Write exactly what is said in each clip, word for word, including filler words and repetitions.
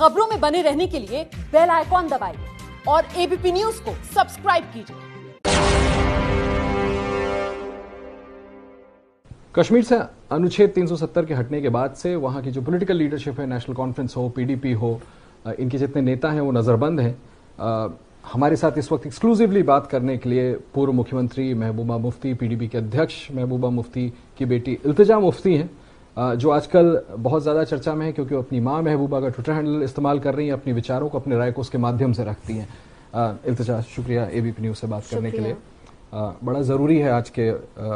खबरों में बने रहने के लिए बेल आइकॉन दबाइए और एबीपी न्यूज को सब्सक्राइब कीजिए। कश्मीर से अनुच्छेद तीन सौ सत्तर के हटने के बाद से वहां की जो पॉलिटिकल लीडरशिप है, नेशनल कॉन्फ्रेंस हो, पीडीपी हो, इनके जितने नेता हैं वो नजरबंद हैं। हमारे साथ इस वक्त एक्सक्लूसिवली बात करने के लिए पूर्व मुख्यमंत्री महबूबा मुफ्ती, पीडीपी के अध्यक्ष महबूबा मुफ्ती की बेटी इल्तिजा मुफ्ती हैं, जो आजकल बहुत ज़्यादा चर्चा में है क्योंकि वो अपनी माँ महबूबा का ट्विटर हैंडल इस्तेमाल कर रही हैं, अपने विचारों को, अपने राय को उसके माध्यम से रखती हैं। इल्तिजा, शुक्रिया एबीपी न्यूज़ से बात करने के लिए। आ, बड़ा ज़रूरी है आज के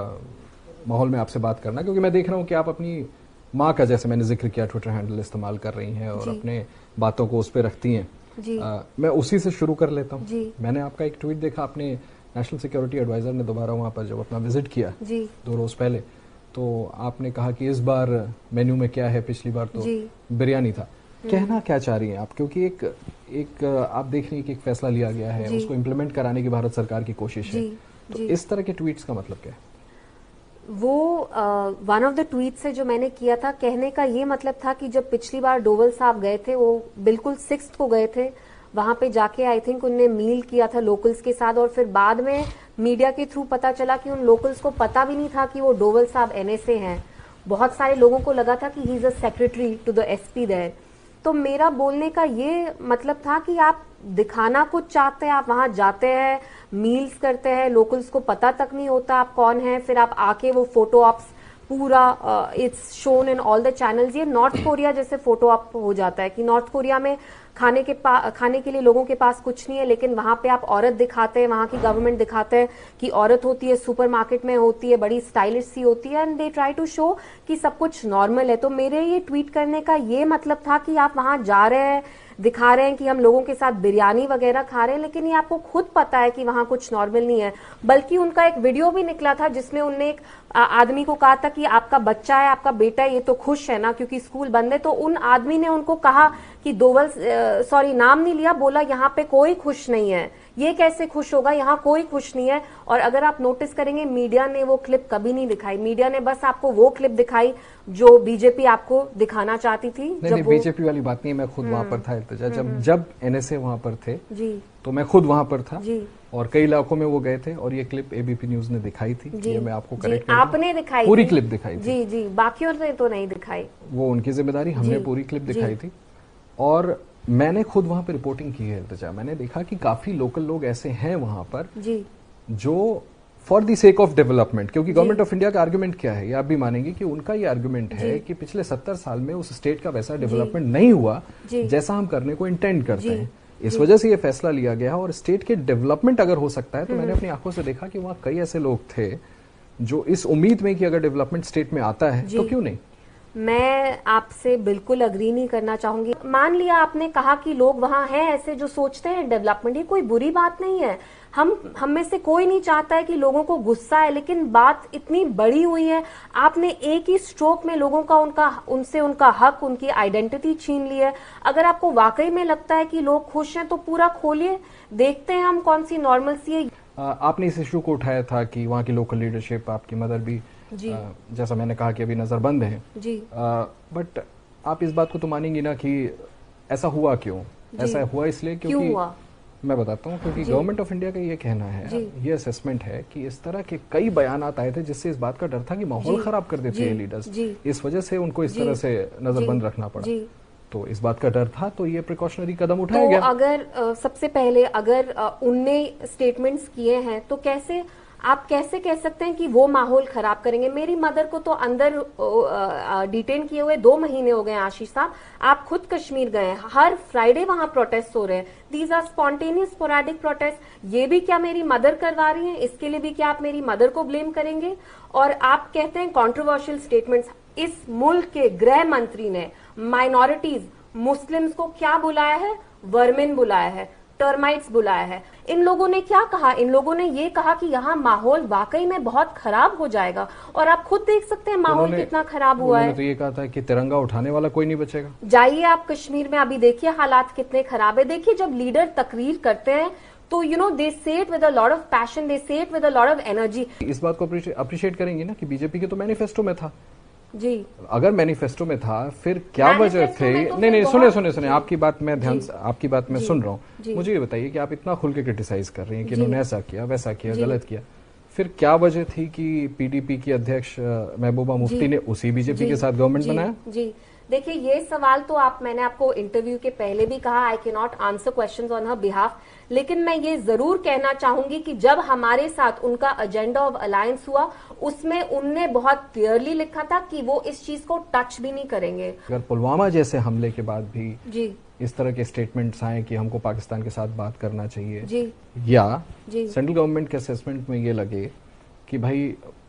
माहौल में आपसे बात करना, क्योंकि मैं देख रहा हूँ कि आप अपनी माँ का, जैसे मैंने जिक्र किया, ट्विटर हैंडल इस्तेमाल कर रही हैं और अपने बातों को उस पर रखती हैं। जी। आ, मैं उसी से शुरू कर लेता हूँ। मैंने आपका एक ट्वीट देखा, आपने नेशनल सिक्योरिटी एडवाइजर ने दोबारा वहाँ पर जब अपना विजिट किया जी। दो रोज पहले, तो आपने कहा कि इस बार मेन्यू में क्या है, पिछली बार तो बिरयानी था। कहना क्या चाह रही हैं आप? क्योंकि एक एक आप देख रही हैं कि एक फैसला लिया गया है, उसको इम्प्लीमेंट कराने की भारत सरकार की कोशिश है, तो इस तरह के ट्वीट्स का मतलब क्या है? वो वन ऑफ द ट्वीट से जो मैंने किया था, कहने का ये मतलब था कि जब पिछली बार डोवल साहब गए थे, वो बिल्कुल सिक्स्थ को गए थे, वहां पे जाके आई थिंक उनने मील किया था लोकल्स के साथ, और फिर बाद में मीडिया के थ्रू पता चला कि उन लोकल्स को पता भी नहीं था कि वो डोवल साहब एनएसए हैं। बहुत सारे लोगों को लगा था कि he is a secretary to the SP there. तो मेरा बोलने का ये मतलब था कि आप दिखाना कुछ चाहते हैं, आप वहां जाते हैं, मील्स करते हैं, लोकल्स को पता तक नहीं होता आप कौन हैं, फिर आप आके वो फोटो ऑप्स पूरा it's shown in all the channels. ये नॉर्थ कोरिया जैसे फोटो ऑप हो जाता है कि नॉर्थ कोरिया में खाने के खाने के लिए लोगों के पास कुछ नहीं है, लेकिन वहां पे आप औरत दिखाते हैं, वहां की गवर्नमेंट दिखाते हैं कि औरत होती है, सुपरमार्केट में होती है, बड़ी स्टाइलिश सी होती है, and they try to show कि सब कुछ नॉर्मल है। तो मेरे ये ट्वीट करने का ये मतलब था कि आप वहां जा रहे हैं, दिखा रहे हैं कि हम लोगों के साथ बिरयानी वगैरह खा रहे हैं, लेकिन ये आपको खुद पता है कि वहां कुछ नॉर्मल नहीं है। बल्कि उनका एक वीडियो भी निकला था जिसमें उनने एक आदमी को कहा था कि आपका बच्चा है, आपका बेटा है, ये तो खुश है ना क्योंकि स्कूल बंद है। तो उन आदमी ने उनको कहा कि डोवल, सॉरी नाम नहीं लिया, बोला यहाँ पे कोई खुश नहीं है, ये कैसे खुश होगा, यहाँ कोई खुश नहीं है। और अगर आप नोटिस करेंगे, मीडिया ने वो क्लिप कभी नहीं दिखाई, मीडिया ने बस आपको वो क्लिप दिखाई जो बीजेपी आपको दिखाना चाहती थी। नहीं, नहीं, बीजेपी वाली बात नहीं, मैं खुद वहां पर था इल्तिजा, जब जब एनएसए वहां पर थे जी, तो मैं खुद वहां पर था जी, और कई इलाकों में वो गए थे, और ये क्लिप एबीपी न्यूज ने दिखाई थी। ये मैं आपको करेक्ट कर आपने दिखाई, पूरी क्लिप दिखाई थी जी जी, बाकियों ने तो नहीं दिखाई, वो उनकी जिम्मेदारी, हमने पूरी क्लिप दिखाई थी। और मैंने खुद वहां पर रिपोर्टिंग की है इल्तिजा, मैंने देखा कि काफी लोकल लोग ऐसे हैं वहां पर जी, जो for the sake of development, क्योंकि गवर्नमेंट ऑफ इंडिया का आर्गुमेंट क्या है, ये आप भी मानेंगे कि उनका ये आर्गुमेंट है कि पिछले सत्तर साल में उस स्टेट का वैसा डेवलपमेंट नहीं हुआ जैसा हम करने को इंटेंड करते हैं, इस वजह से ये फैसला लिया गया। और स्टेट के डेवलपमेंट अगर हो सकता है, तो मैंने अपनी आंखों से देखा कि वहां कई ऐसे लोग थे जो इस उम्मीद में कि अगर डेवलपमेंट स्टेट में आता है तो क्यों नहीं। मैं आपसे बिल्कुल अग्री नहीं करना चाहूंगी। मान लिया आपने कहा कि लोग वहां हैं ऐसे जो सोचते हैं डेवलपमेंट, ये कोई बुरी बात नहीं है, हम हम में से कोई नहीं चाहता है कि लोगों को गुस्सा है, लेकिन बात इतनी बड़ी हुई है, आपने एक ही स्ट्रोक में लोगों का उनका उनसे उनका हक, उनकी आइडेंटिटी छीन ली है। अगर आपको वाकई में लगता है कि लोग खुश हैं तो पूरा खोलिए, देखते हैं हम कौन सी नॉर्मल सी है। आपने इस इशू को उठाया था कि वहाँ की लोकल लीडरशिप, आपकी मदर भी जी, आ, जैसा मैंने कहा कि अभी नजरबंद है जी, बट आप इस बात को तो मानेंगी ना कि ऐसा हुआ क्यों? ऐसा हुआ इसलिए क्योंकि क्यों हुआ? मैं बताता हूँ, क्योंकि गवर्नमेंट ऑफ इंडिया का ये कहना है, ये असेसमेंट है कि इस तरह के कई बयानात आए थे जिससे इस बात का डर था कि माहौल खराब कर देते हैं लीडर्स, इस वजह से उनको इस तरह से नजरबंद रखना पड़ा। तो इस बात का डर था, तो ये प्रिकॉशनरी कदम उठाया तो गया। अगर आ, सबसे पहले अगर उनने स्टेटमेंट्स किए हैं तो कैसे आप कैसे कह सकते हैं कि वो माहौल खराब करेंगे? मेरी मदर को तो अंदर डिटेन किए हुए दो महीने हो गए। आशीष साहब, आप खुद कश्मीर गए हैं, हर फ्राइडे वहां प्रोटेस्ट हो रहे हैं, these are spontaneous sporadic protest. ये भी क्या मेरी मदर करवा रही हैं? इसके लिए भी क्या आप मेरी मदर को ब्लेम करेंगे? और आप कहते हैं कंट्रोवर्शियल स्टेटमेंट्स। इस मुल्क के गृह मंत्री ने माइनॉरिटीज, मुस्लिम्स को क्या बुलाया है? वर्मिन बुलाया है, टर्माइट्स बुलाया है। इन लोगों ने क्या कहा? इन लोगों ने ये कहा कि यहाँ माहौल वाकई में बहुत खराब हो जाएगा, और आप खुद देख सकते हैं माहौल कितना खराब हुआ है। तो ये कहा था कि तिरंगा उठाने वाला कोई नहीं बचेगा। जाइए आप कश्मीर में, अभी देखिए हालात कितने खराब है। देखिए जब लीडर तकरीर करते हैं तो you know they say it with a lot of passion, they say it with a lot of energy. इस बात को अप्रिशिएट करेंगे ना कि बीजेपी के तो मैनिफेस्टो में था जी। अगर मैनिफेस्टो में था फिर क्या वजह थे? तो नहीं नहीं सुने सुने सुने आपकी बात मैं ध्यान से आपकी बात मैं सुन रहा हूँ। मुझे ये बताइए कि आप इतना खुल के क्रिटिसाइज कर रही हैं कि इन्होंने ऐसा किया वैसा किया गलत किया, फिर क्या वजह थी कि पीडीपी की अध्यक्ष महबूबा मुफ्ती ने उसी बीजेपी के साथ गवर्नमेंट बनाया? जी देखिए, ये सवाल तो आप मैंने आपको इंटरव्यू के पहले भी कहा, I can not answer questions on her behalf, लेकिन मैं ये जरूर कहना चाहूंगी कि जब हमारे साथ उनका एजेंडा ऑफ अलायंस हुआ उसमें उनने बहुत क्लियरली लिखा था कि वो इस चीज को टच भी नहीं करेंगे। अगर पुलवामा जैसे हमले के बाद भी जी इस तरह के स्टेटमेंट्स आए कि हमको पाकिस्तान के साथ बात करना चाहिए जी या जी सेंट्रल गवर्नमेंट के असेसमेंट में ये लगे कि भाई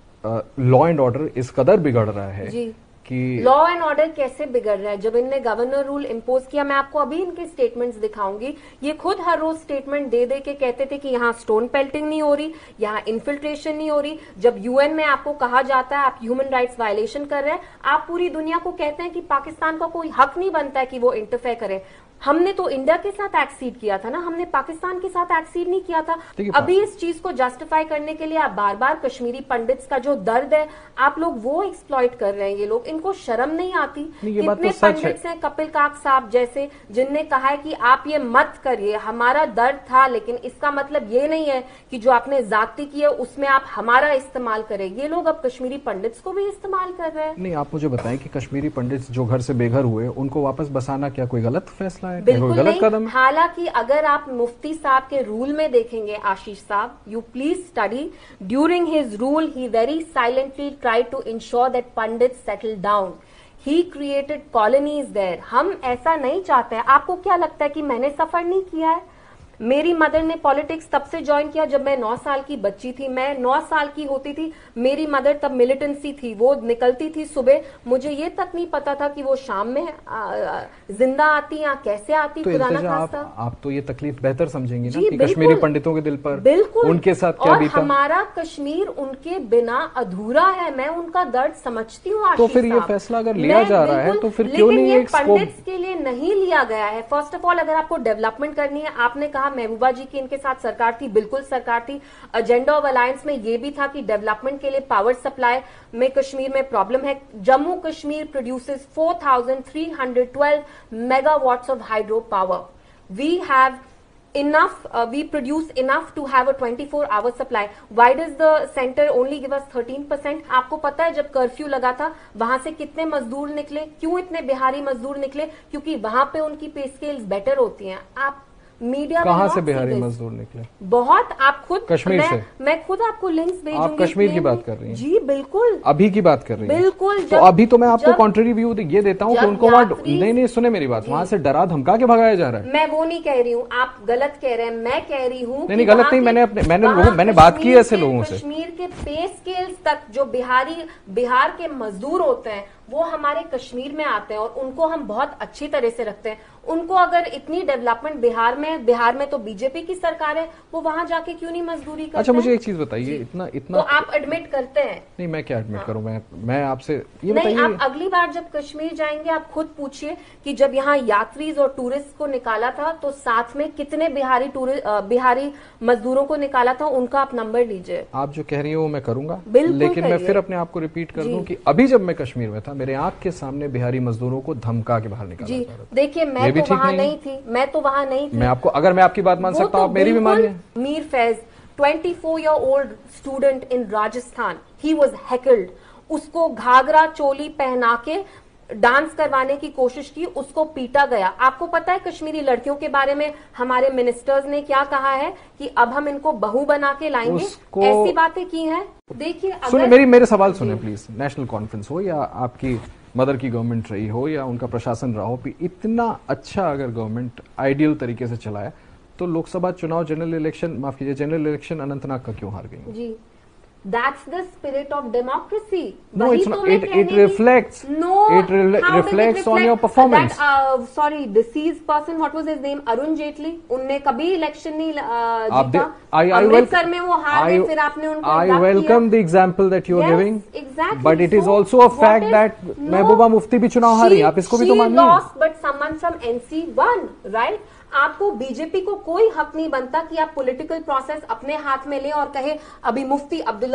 लॉ एंड ऑर्डर इस कदर बिगड़ रहा है जी कि लॉ एंड ऑर्डर कैसे बिगड़ रहा है, जब इनने गवर्नर रूल इम्पोज किया, मैं आपको अभी इनके स्टेटमेंट्स दिखाऊंगी, ये खुद हर रोज स्टेटमेंट दे दे के कहते थे कि यहाँ स्टोन पेल्टिंग नहीं हो रही, यहाँ इन्फिल्ट्रेशन नहीं हो रही। जब यूएन में आपको कहा जाता है आप ह्यूमन राइट्स वायलेशन कर रहे हैं, आप पूरी दुनिया को कहते हैं कि पाकिस्तान का कोई हक नहीं बनता है कि वो इंटरफेयर करे। हमने तो इंडिया के साथ एक्सीड किया था ना, हमने पाकिस्तान के साथ एक्सीड नहीं किया था। अभी इस चीज को जस्टिफाई करने के लिए आप बार बार कश्मीरी पंडित्स का जो दर्द है आप लोग वो एक्सप्लॉइट कर रहे हैं। ये लोग, इनको शर्म नहीं आती? कितने तो पंडित्स हैं कपिल काक साहब जैसे जिनने कहा है कि आप ये मत करिए, हमारा दर्द था लेकिन इसका मतलब ये नहीं है कि जो आपने जाति की है उसमें आप हमारा इस्तेमाल करें। ये लोग अब कश्मीरी पंडित्स को भी इस्तेमाल कर रहे हैं। नहीं, आप मुझे बताएं कि कश्मीरी पंडित्स जो घर से बेघर हुए उनको वापस बसाना क्या कोई गलत फैसला है? बिल्कुल गलत कदम? हालांकि अगर आप मुफ्ती साहब के रूल में देखेंगे, आशीष साहब, you please study, during his rule he very silently try to ensure that pandit settle down, he created colonies there. हम ऐसा नहीं चाहते हैं। आपको क्या लगता है कि मैंने सफर नहीं किया है? मेरी मदर ने पॉलिटिक्स तब से ज्वाइन किया जब मैं नौ साल की बच्ची थी। मैं नौ साल की होती थी, मेरी मदर तब मिलिटेंसी थी, वो निकलती थी सुबह, मुझे ये तक नहीं पता था कि वो शाम में आ, आ, जिंदा आती या कैसे आती। तो खुदा ना आप, खास्ता। आप तो ये तकलीफ बेहतर समझेंगी ना कि बिल्कुल, कश्मीरी पंडितों के दिल पर बिल्कुल उनके साथ क्या और बीता। हमारा कश्मीर उनके बिना अधूरा है। मैं उनका दर्द समझती हूँ। तो फिर ये फैसला अगर लिया जा रहा है तो फिर क्यों नहीं एक पंडित्स के लिए नहीं लिया गया है? फर्स्ट ऑफ ऑल, अगर आपको डेवलपमेंट करनी है, आपने कहा महबूबा जी की के साथ सरकार थी, बिल्कुल सरकार थी। एजेंडा ऑफ अलायंस में यह भी था कि डेवलपमेंट के लिए पावर सप्लाई में कश्मीर में प्रॉब्लम है। Jammu Kashmir produces four thousand three hundred twelve megawatts of hydro power. We have enough, uh, we produce enough to have a twenty-four hour supply. Why does the center only give us thirteen percent? आपको पता है जब curfew लगा था वहां से कितने मजदूर निकले? क्यों इतने बिहारी मजदूर निकले? क्योंकि वहां पे उनकी पे स्केल्स बेटर होती हैं। आप मीडिया कहां से बिहारी मजदूर निकले? बहुत, आप खुद कश्मीर मैं, से मैं खुद आपको लिंक्स भेजूंगी। आप कश्मीर की बात कर रही हैं? जी बिल्कुल, अभी की बात कर रही हैं? बिल्कुल। तो अभी तो मैं आपको कॉन्ट्ररी व्यू ये देता हूं कि उनको वहां, नहीं नहीं सुने मेरी बात, वहां से डरा धमका के भगाया जा रहा है। मैं वो नहीं कह रही हूँ, आप गलत कह रहे हैं। मैं कह रही हूँ नहीं नहीं गलत नहीं, मैंने अपने मैंने लोगों मैंने बात की ऐसे लोगों से। कश्मीर के पे स्केल्स तक जो बिहारी बिहार के मजदूर होते हैं वो हमारे कश्मीर में आते हैं और उनको हम बहुत अच्छी तरह से रखते हैं। उनको अगर इतनी डेवलपमेंट बिहार में बिहार में तो बीजेपी की सरकार है, वो वहां जाके क्यों नहीं मजदूरी करते? अच्छा मुझे एक चीज बताइए, इतना इतना तो आप एडमिट करते हैं? नहीं, मैं क्या एडमिट हाँ। करूं? मैं मैं आपसे ये नहीं, बताइए, आप अगली बार जब कश्मीर जाएंगे आप खुद पूछिए कि जब यहाँ यात्रीज और टूरिस्ट को निकाला था तो साथ में कितने बिहारी टूरिस्ट बिहारी मजदूरों को निकाला था, उनका आप नंबर लीजिए। आप जो कह रही हो वो मैं करूंगा, बिल्कुल, लेकिन मैं फिर अपने आप को रिपीट कर दूं कि अभी जब मैं कश्मीर में था मेरे आंख के सामने बिहारी मजदूरों को धमका के बाहर निकाला जा रहा था। देखिए, मैं तो वहां नहीं थी, मैं तो वहां नहीं थी। मैं आपको, अगर मैं आपकी बात मान सकता हूं, आप मेरी भी मानिए। Mir Faiz, twenty-four year old student in Rajasthan, he was heckled. उसको घाघरा चोली पहना के डांस करवाने की कोशिश की, उसको पीटा गया। आपको पता है कश्मीरी लड़कियों के बारे में हमारे मिनिस्टर्स ने क्या कहा है कि अब हम इनको बहू बना के लाएंगे? ऐसी बातें की हैं। देखिए, सुनिए मेरी मेरे सवाल सुने प्लीज। नेशनल कॉन्फ्रेंस हो या आपकी मदर की गवर्नमेंट रही हो या उनका प्रशासन रहा हो, इतना अच्छा अगर गवर्नमेंट आइडियल तरीके से चलाया तो लोकसभा चुनाव, जनरल इलेक्शन, माफ कीजिए, जनरल इलेक्शन अनंतनाग का क्यों हार गई? जी, that's the spirit of democracy. No, it's not. It, it reflects. No, it re reflects reflect? on your performance. That, uh, sorry, deceased person, what was his name? Arun Jaitley, उनने कभी election नहीं uh, जीता। अमृतसर में वो हार गए, फिर आपने उनको I welcome the example that you are yes, giving. Exactly. But it is also a fact that Mehbooba Mufti भी चुनाव हारी, आप इसको भी तो मानिए। She lost, but someone from N C won, right? आपको बीजेपी को कोई हक नहीं बनता कि आप पॉलिटिकल प्रोसेस अपने हाथ में लें और कहे अभी मुफ्ती अब्दुल्ला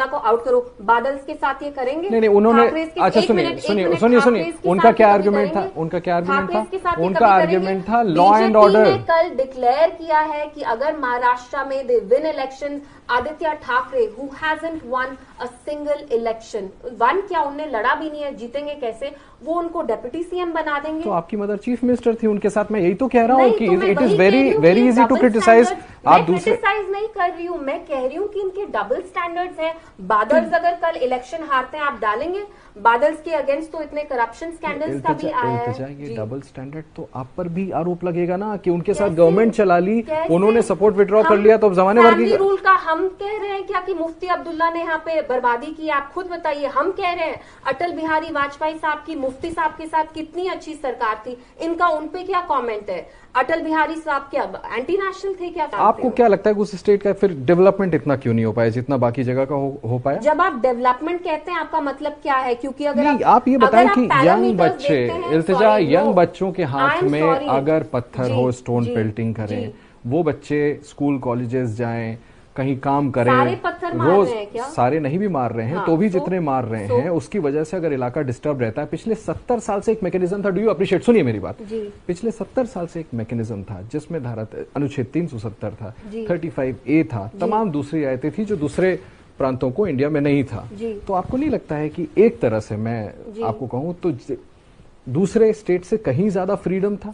अब्दुल्ला को आउट करो, बादल के साथ ये करेंगे? नहीं नहीं उन्होंने, अच्छा सुनिए सुनिए सुनिए सुनिए उनका क्या आर्गुमेंट था, उनका क्या आर्गुमेंट था, उनका आर्गुमेंट था लॉ एंड ऑर्डर। कल डिक्लेयर किया है कि अगर महाराष्ट्र में they win election, Aaditya Thackeray who hasn't won a single election, one क्या उनने लड़ा भी नहीं है, जीतेंगे कैसे, वो उनको डेप्यूटी सीएम बना देंगे। तो आपकी मदर चीफ मिनिस्टर थी उनके साथ, मैं यही तो कह रहा हूँ कि it is very very easy to criticise. आप दूसरे क्रिटिसाइज नहीं कर रही हूँ, मैं कह रही हूँ कि इनके डबल स्टैंडर्ड्स हैं। बादल अगर कल इलेक्शन हारते हैं आप डालेंगे बादल के अगेंस्ट, तो इतने करप्शन स्कैंडल्स का भी आया है। ये डबल स्टैंडर्ड तो आप पर भी आरोप लगेगा ना कि उनके साथ गवर्नमेंट चला ली, उन्होंने सपोर्ट विड्रॉ कर लिया, तो अब जमाने भर की रूल का हम कह रहे हैं क्या कि मुफ्ती अब्दुल्ला ने यहाँ पे बर्बादी की? आप खुद बताइए। हम कह रहे हैं अटल बिहारी वाजपेयी साहब की, मुफ्ती साहब के साथ कितनी अच्छी सरकार थी, इनका उनपे क्या कमेंट है? अटल बिहारी साहब क्या एंटी नेशनल थे क्या? आपको क्या लगता है उस स्टेट का फिर डेवलपमेंट इतना क्यों नहीं हो पाया जितना बाकी जगह का हो, हो पाया? जब आप डेवलपमेंट कहते हैं आपका मतलब क्या है? क्योंकि अगर नहीं, आप, आप ये बताएं कि यंग बच्चे, इल्तिजा यंग बच्चों के हाथ में अगर पत्थर हो, स्टोन पेल्टिंग करें, वो बच्चे स्कूल कॉलेजेस जाएं, कहीं काम करें, सारे पत्थर मार रोज रहे हैं क्या? सारे नहीं भी मार रहे हैं, हाँ, तो भी जितने मार रहे हैं उसकी वजह से अगर इलाका डिस्टर्ब रहता है। पिछले सत्तर साल से एक मैकेनिज्म था, डू यू अप्रिशिएट, सुनिए मेरी बात, पिछले सत्तर साल से एक मैकेनिज्म था जिसमें धारा अनुच्छेद तीन सौ सत्तर था, थर्टी फाइव ए था, तमाम दूसरी आयतें थी जो दूसरे प्रांतों को इंडिया में नहीं था। तो आपको नहीं लगता है कि एक तरह से मैं आपको कहूं तो दूसरे स्टेट से कहीं ज्यादा फ्रीडम था?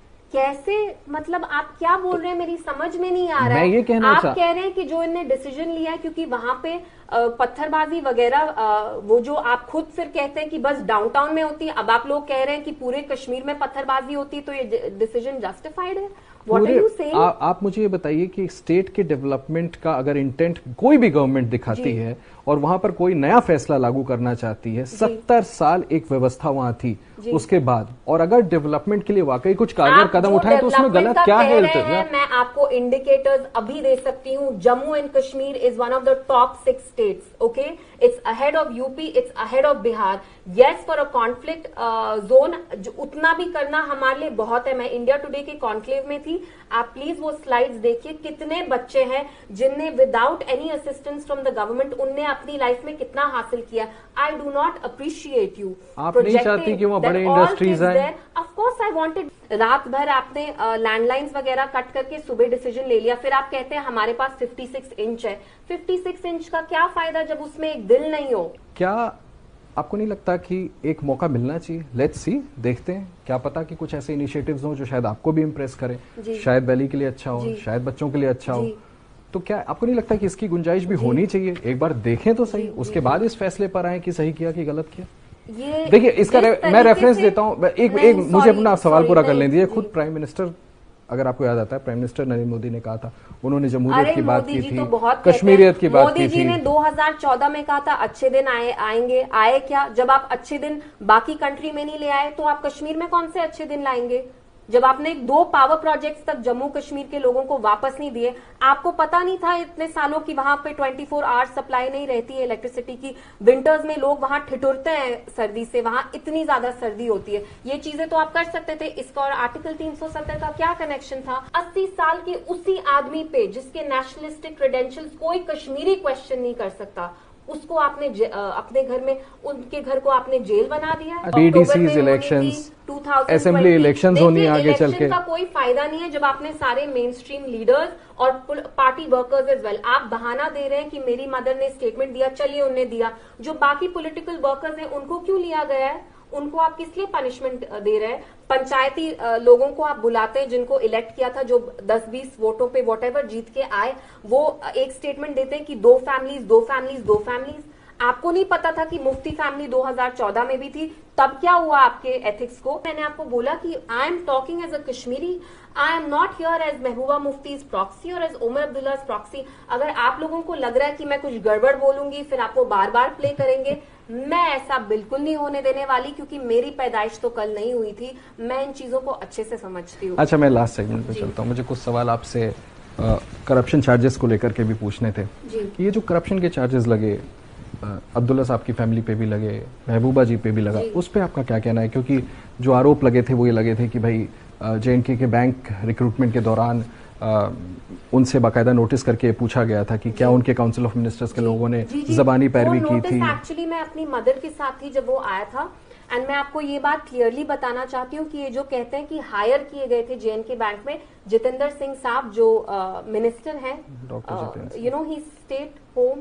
कैसे, मतलब आप क्या बोल रहे हैं, मेरी समझ में नहीं आ रहा मैं है। ये कहना आप चा... कह रहे हैं कि जो इनने डिसीजन लिया है, क्योंकि वहां पे पत्थरबाजी वगैरह, वो जो आप खुद फिर कहते हैं कि बस डाउनटाउन में होती है, अब आप लोग कह रहे हैं कि पूरे कश्मीर में पत्थरबाजी होती है, तो ये डिसीजन जस्टिफाइड है? What are you saying? आ, आप मुझे ये बताइए कि स्टेट के डेवलपमेंट का अगर इंटेंट कोई भी गवर्नमेंट दिखाती है और वहां पर कोई नया फैसला लागू करना चाहती है, सत्तर साल एक व्यवस्था वहां थी उसके बाद, और अगर डेवलपमेंट के लिए वाकई कुछ कारगर कदम उठाए तो उसमें गलत क्या है? मैं आपको इंडिकेटर्स अभी दे सकती हूँ। Jammu and Kashmir is one of the top six states, okay, it's ahead of UP, it's ahead of Bihar. Yes, for a conflict zone उतना भी करना हमारे लिए बहुत है। मैं इंडिया टुडे के कॉन्क्लेव में थी, आप प्लीज वो स्लाइड्स देखिए, कितने बच्चे हैं जिनने without any assistance from the government उनने अपनी लाइफ में कितना हासिल किया। I do not appreciate you. आप नहीं चाहती कि वो बड़े इंडस्ट्रीज आए? Of course I wanted. रात भर आपने लैंडलाइंस uh, वगैरह कट करके सुबह डिसीजन ले लिया, फिर आप कहते हैं हमारे पास छप्पन इंच है। छप्पन इंच का क्या फायदा जब उसमें एक दिल नहीं हो? क्या आपको नहीं लगता कि एक मौका मिलना चाहिए? लेट्स सी, देखते हैं, क्या पता कि कुछ ऐसे इनिशिएटिव्स हो जो शायद आपको भी इम्प्रेस करें, शायद वैली के लिए अच्छा हो, शायद बच्चों के लिए अच्छा हो। तो क्या आपको नहीं लगता कि इसकी गुंजाइश भी होनी चाहिए? एक बार देखें तो सही, उसके बाद इस फैसले पर आए कि सही किया कि गलत किया। देखिए, इसका रे, मैं रेफरेंस देता हूं, एक एक मुझे अपना सवाल पूरा कर लें दीजिए। खुद प्राइम मिनिस्टर, अगर आपको याद आता है, प्राइम मिनिस्टर नरेंद्र मोदी ने कहा था, उन्होंने जमहूरियत की बात की थी, कश्मीरियत की बात की थी। मोदी जी ने दो हज़ार चौदह में कहा था अच्छे दिन आए आएंगे, आए क्या? जब आप अच्छे दिन बाकी कंट्री में नहीं ले आए तो आप कश्मीर में कौन से अच्छे दिन लाएंगे? जब आपने दो पावर प्रोजेक्ट्स तक जम्मू कश्मीर के लोगों को वापस नहीं दिए, आपको पता नहीं था इतने सालों की वहां पे चौबीस आवर्स सप्लाई नहीं रहती है इलेक्ट्रिसिटी की। विंटर्स में लोग वहां ठिठुरते हैं सर्दी से, वहां इतनी ज्यादा सर्दी होती है। ये चीजें तो आप कर सकते थे। इसका और आर्टिकल तीन सौ सत्तर का क्या कनेक्शन था? अस्सी साल के उसी आदमी पे जिसके नेशनलिस्टिक क्रेडेंशियल्स कोई कश्मीरी क्वेश्चन नहीं कर सकता, उसको आपने अपने घर में, उनके घर को आपने जेल बना दिया। बीडीसीज इलेक्शंस, असेंबली इलेक्शंस होनी आगे चल के, का कोई फायदा नहीं है जब आपने सारे मेन स्ट्रीम लीडर्स और पार्टी वर्कर्स एज वेल, आप बहाना दे रहे हैं कि मेरी मदर ने स्टेटमेंट दिया, चलिए उन्होंने दिया। जो बाकी पॉलिटिकल वर्कर्स हैं उनको क्यों लिया गया है? उनको आप किस लिए पनिशमेंट दे रहे हैं? पंचायती लोगों को आप बुलाते हैं जिनको इलेक्ट किया था, जो दस बीस वोटों पे वॉटेवर जीत के आए, वो एक स्टेटमेंट देते हैं कि दो फैमिलीज दो फैमिलीज दो फैमिलीज। आपको नहीं पता था कि मुफ्ती फैमिली दो हज़ार चौदह में भी थी? तब क्या हुआ आपके एथिक्स को? मैंने आपको बोला कि I am talking as a Kashmiri, I am not here as Mehbooba Mufti's proxy और एज उमर अब्दुल्ला प्रॉक्सी। अगर आप लोगों को लग रहा है कि मैं कुछ गड़बड़ बोलूंगी फिर आपको बार बार प्ले करेंगे, मैं ऐसा बिल्कुल नहीं होने देने वाली, क्योंकि मेरी पैदाइश तो कल नहीं हुई थी। मैं इन चीजों को अच्छे से समझती हूँ। अच्छा, मैं लास्ट सेगमेंट पे चलता हूँ। मुझे कुछ सवाल आपसे करप्शन चार्जेस को लेकर के भी पूछने थे। कि ये जो करप्शन के चार्जेस लगे, अब्दुल्ला साहब की फैमिली पे भी लगे, महबूबा जी पे भी लगा, उस पे आपका क्या कहना है? क्योंकि जो आरोप लगे थे वो ये लगे थे कि भाई जे एंड के के बैंक रिक्रूटमेंट के दौरान आ, उनसे बाकायदा नोटिस करके पूछा गया था कि क्या उनके काउंसिल ऑफ मिनिस्टर्स के लोगों ने जबानी पैरवी की थी। एक्चुअली मैं अपनी मदर के साथ थी जब वो आया था, एंड मैं आपको ये बात क्लियरली बताना चाहती हूँ कि ये जो कहते हैं कि हायर किए गए थे जेएनके बैंक में जितेंद्र सिंह साहब जो मिनिस्टर हैं, you know he state home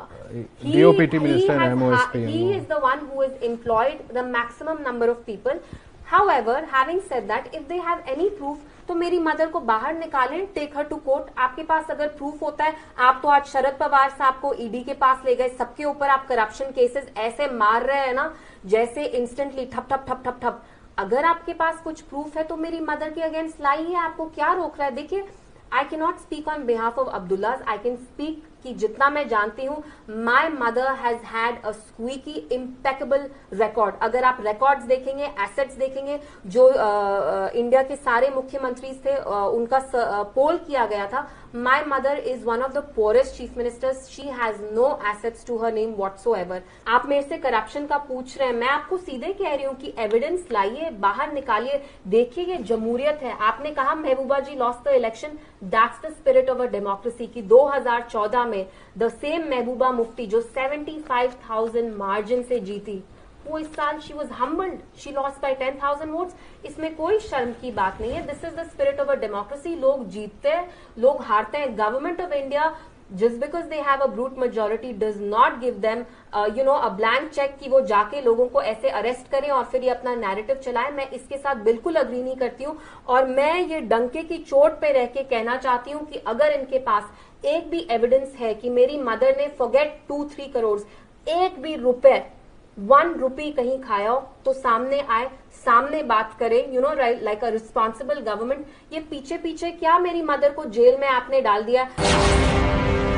DOPT minister हैं, he is the one who has employed the maximum number of people. However, having said that, if they have any proof, तो मेरी mother को बाहर निकालें, टेक हर टू कोर्ट। आपके पास अगर proof होता है, आप तो आज शरद पवार साहब को ईडी के पास ले गए, सबके ऊपर आप करप्शन केसेस ऐसे मार रहे हैं ना जैसे इंस्टेंटली ठप ठप ठप ठप ठप। अगर आपके पास कुछ प्रूफ है तो मेरी मदर के अगेंस्ट लाइए, आपको क्या रोक रहा है? देखिए, I can not speak on behalf of Abdullah, I can speak कि जितना मैं जानती हूँ, my mother has had a squeaky impeccable record. अगर आप रिकॉर्ड्स देखेंगे, एसेट्स देखेंगे, जो इंडिया के सारे मुख्यमंत्री थे uh, उनका पोल uh, किया गया था, my mother is one of the poorest chief ministers, she has no assets to her name whatsoever. आप मेरे से करप्शन का पूछ रहे हैं, मैं आपको सीधे कह रही हूँ कि एविडेंस लाइए, बाहर निकालिए, देखिए ये जमहूरियत है। आपने कहा Mehbooba ji lost the election, that's the spirit of a democracy की दो हजार चौदह में द सेम महबूबा मुफ्ती जो पचहत्तर हज़ार मार्जिन से जीती, वो इस साल she was humbled, she lost by ten thousand votes. इसमें कोई शर्म की बात नहीं है। This is the spirit of a democracy. लोग जीतते हैं, लोग हारते हैं। Government of India just because they have a brute majority does not give them uh, you know a blank check कि वो जाके लोगों को ऐसे अरेस्ट करें और फिर ये अपना नैरेटिव चलाएं। मैं इसके साथ बिल्कुल अग्री नहीं करती हूँ, और मैं ये डंके की चोट पे रह के कहना चाहती हूँ कि अगर इनके पास एक भी एविडेंस है कि मेरी मदर ने फॉरगेट टू थ्री करोड़ एक भी रुपए वन रुपी कहीं खाया हो तो सामने आए, सामने बात करें, you know like a responsible government. ये पीछे पीछे क्या मेरी मदर को जेल में आपने डाल दिया।